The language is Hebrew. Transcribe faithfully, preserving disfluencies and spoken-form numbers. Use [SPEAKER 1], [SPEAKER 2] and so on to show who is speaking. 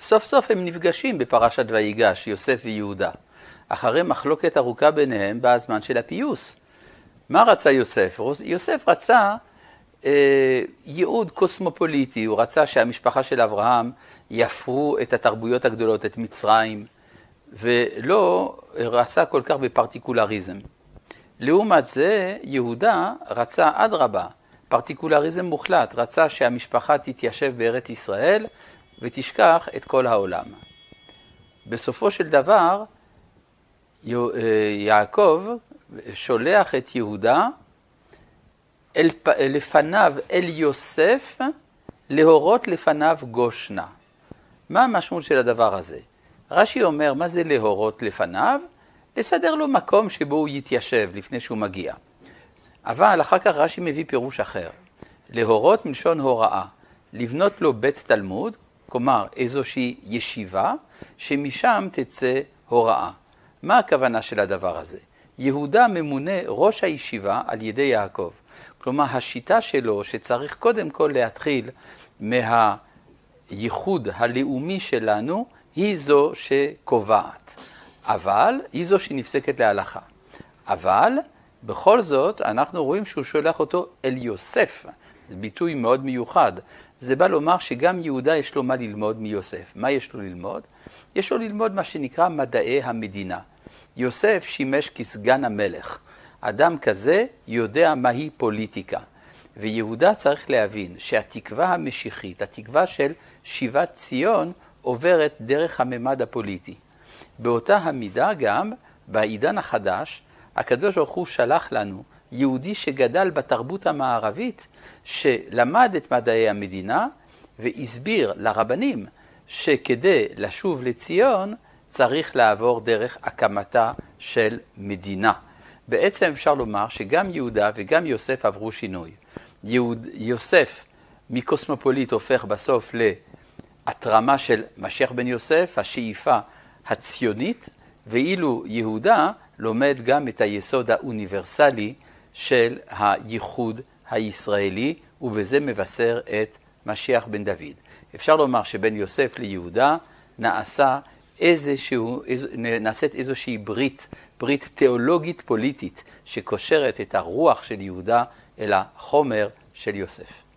[SPEAKER 1] סוף סוף הם נפגשים בפרשת ויגש, יוסף ויהודה. אחרי מחלוקת ארוכה ביניהם בזמן של הפיוס. מה רצה יוסף? יוסף רצה אה, ייעוד קוסמופוליטי, הוא רצה שהמשפחה של אברהם יפרו את התרבויות הגדולות, את מצרים, ולא רצה כל כך בפרטיקולריזם. לעומת זה, יהודה רצה אדרבה, פרטיקולריזם מוחלט, רצה שהמשפחה תתיישב בארץ ישראל ותשכח את כל העולם. בסופו של דבר, יעקב שולח את יהודה אל, לפניו אל יוסף להורות לפניו גושנה. מה המשמעות של הדבר הזה? רש"י אומר, מה זה להורות לפניו? לסדר לו מקום שבו הוא יתיישב לפני שהוא מגיע. אבל אחר כך רש"י מביא פירוש אחר. להורות מלשון הוראה, לבנות לו בית תלמוד, כלומר איזושהי ישיבה, שמשם תצא הוראה. מה הכוונה של הדבר הזה? יהודה ממונה ראש הישיבה על ידי יעקב. כלומר, השיטה שלו שצריך קודם כל להתחיל מהייחוד הלאומי שלנו, היא זו שקובעת. אבל היא זו שנפסקת להלכה. אבל בכל זאת אנחנו רואים שהוא שולח אותו אל יוסף. זה ביטוי מאוד מיוחד. זה בא לומר שגם יהודה יש לו מה ללמוד מיוסף. מה יש לו ללמוד? יש לו ללמוד מה שנקרא מדעי המדינה. יוסף שימש כסגן המלך. אדם כזה יודע מהי פוליטיקה. ויהודה צריך להבין שהתקווה המשיחית, התקווה של שיבת ציון, עוברת דרך הממד הפוליטי. באותה המידה גם, בעידן החדש, הקדוש ברוך הוא שלח לנו יהודי שגדל בתרבות המערבית, שלמד את מדעי המדינה, והסביר לרבנים שכדי לשוב לציון, צריך לעבור דרך הקמתה של מדינה. בעצם אפשר לומר שגם יהודה וגם יוסף עברו שינוי. יהוד, יוסף מקוסמופוליט הופך בסוף להתרמה של משיח בן יוסף, השאיפה הציונית, ואילו יהודה לומד גם את היסוד האוניברסלי של הייחוד הישראלי, ובזה מבשר את משיח בן דוד. אפשר לומר שבין יוסף ליהודה נעשה איזשהו, איז, נעשית איזושהי ברית, ברית תיאולוגית פוליטית, שקושרת את הרוח של יהודה אל החומר של יוסף.